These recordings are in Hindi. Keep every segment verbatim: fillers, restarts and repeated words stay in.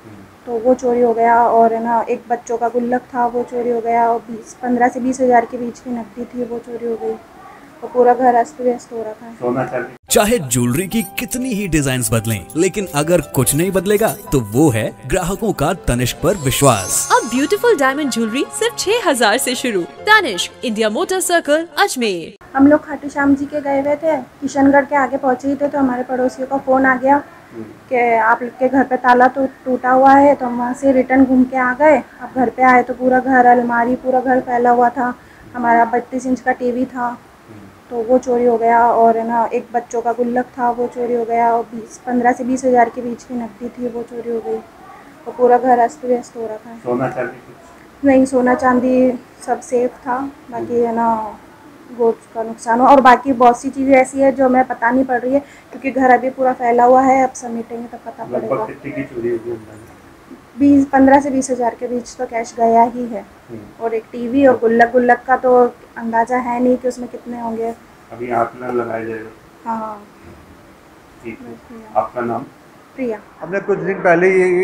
तो वो चोरी हो गया। और है ना, एक बच्चों का गुल्लक था वो चोरी हो गया, और बीस पंद्रह से बीस हज़ार के बीच की नकदी थी वो चोरी हो गई। तो पूरा घर अस्त व्यस्त हो रखा है। सोना चांदी चाहे ज्वेलरी की कितनी ही डिजाइन बदलें, लेकिन अगर कुछ नहीं बदलेगा तो वो है ग्राहकों का तनिष्क पर विश्वास। अब ब्यूटीफुल डायमंड ज्वेलरी सिर्फ छह हजार से शुरू। Tanishq, India motor circle, Ajmer. हम लोग खाटू श्याम जी के गए हुए थे, किशनगढ़ के आगे पहुँचे ही थे तो हमारे पड़ोसियों का फ़ोन आ गया कि आप लोग के घर पे ताला तो टूटा हुआ है। तो हम वहाँ से रिटर्न घूम के आ गए। अब घर पे आए तो पूरा घर, अलमारी, पूरा घर फैला हुआ था। हमारा बत्तीस इंच का टीवी था तो वो चोरी हो गया। और है ना, एक बच्चों का गुल्लक था वो चोरी हो गया, और बीस पंद्रह से बीस हज़ार के बीच की नकदी थी वो चोरी हो गई। तो पूरा घर अस्त व्यस्त हो रखा है। सोना चांदी नहीं, सोना चांदी सब सेफ था। बाकी है ना, गोल्ड का नुकसान हुआ। और बाकी बहुत सी चीज़ें ऐसी है जो हमें पता नहीं पड़ रही है, क्योंकि घर अभी पूरा फैला हुआ है। अब समेटेंगे तो पता पड़ेगा। कितनी की चोरी होगी अंदाज़ा? बीस पंद्रह से बीस हज़ार के बीच तो कैश गया ही है। और एक टीवी और गुल्लक गुल्लक का तो अंदाज़ा है नहीं कि उसमें कितने होंगे। अभी आकलन लगाया जाएगा। हाँ, ठीक है। आपका नाम? प्रिया। हमने कुछ दिन पहले ही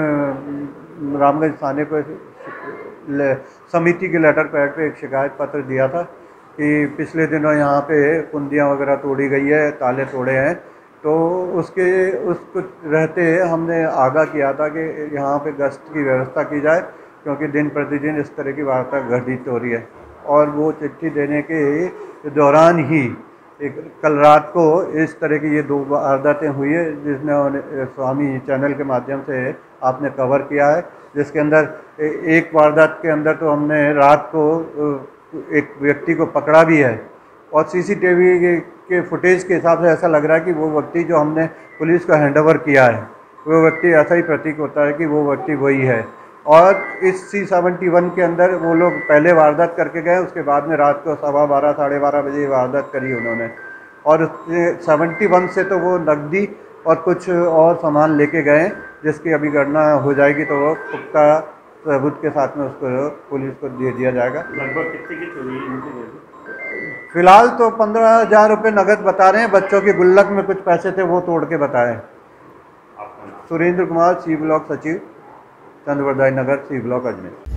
रामगंज थाने पर समिति के लेटर पैड पे एक शिकायत पत्र दिया था कि पिछले दिनों यहाँ पे कुंदियाँ वगैरह तोड़ी गई है, ताले तोड़े हैं। तो उसके उसको रहते हमने आगाह किया था कि यहाँ पे गश्त की व्यवस्था की जाए, क्योंकि दिन प्रतिदिन इस तरह की वारदात घटित हो रही है। और वो चिट्ठी देने के दौरान ही एक कल रात को इस तरह की ये दो वारदातें हुई है, जिसने स्वामी चैनल के माध्यम से आपने कवर किया है। जिसके अंदर एक वारदात के अंदर तो हमने रात को एक व्यक्ति को पकड़ा भी है, और सीसीटीवी के फुटेज के हिसाब से ऐसा लग रहा है कि वो व्यक्ति जो हमने पुलिस को हैंडओवर किया है, वो व्यक्ति ऐसा ही प्रतीक होता है कि वो व्यक्ति वही है। और इस सी सेवेंटी वन के अंदर वो लोग पहले वारदात करके गए, उसके बाद में रात को सवा बारह साढ़े बारह बजे वारदात करी उन्होंने। और सेवेंटी वन से तो वो नकदी और कुछ और सामान लेके गए, जिसकी अभी गणना हो जाएगी तो वो पुख्ता सबूत के साथ में उसको पुलिस को दे दिया जाएगा। लगभग कितने की चोरी? फिलहाल तो पंद्रह हजार रुपये नगद बता रहे हैं। बच्चों के गुल्लक में कुछ पैसे थे वो तोड़ के बताए। सुरेंद्र कुमार, सी ब्लॉक सचिव, चंद्रवरदाई नगर, सी ब्लॉक, अजमेर।